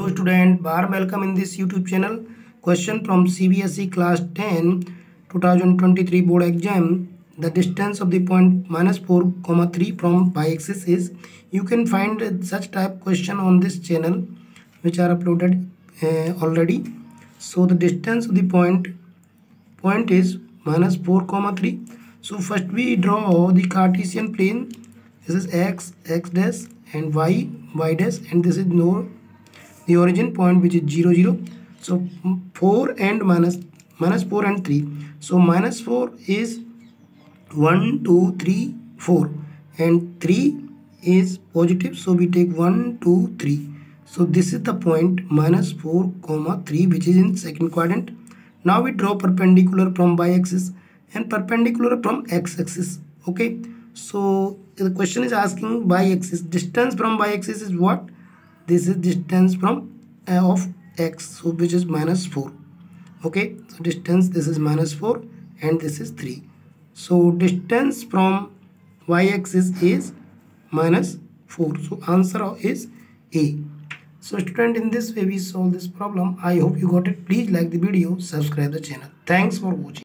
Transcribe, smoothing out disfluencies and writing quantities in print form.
Hello student, warm welcome in this YouTube channel. Question from CBSE class 10 2023 board exam. The distance of the point -4, 3 from y-axis is. You can find such type question on this channel which are uploaded already. So the distance of the point is -4, 3. So first we draw the Cartesian plane. This is x dash and y dash, and this is the origin point which is 0 0. So 4 and minus 4 and 3. So minus 4 is 1 2 3 4 and 3 is positive, so we take 1 2 3. So this is the point -4, 3 which is in second quadrant. Now we draw perpendicular from y-axis and perpendicular from x-axis. Okay, so the question is asking y-axis. Distance from y-axis is what? This is distance from of x, so which is -4. Okay, so distance, this is -4 and this is 3. So distance from y-axis is -4. So answer is A. So student, in this way we solve this problem. I hope you got it. Please like the video, subscribe the channel. Thanks for watching.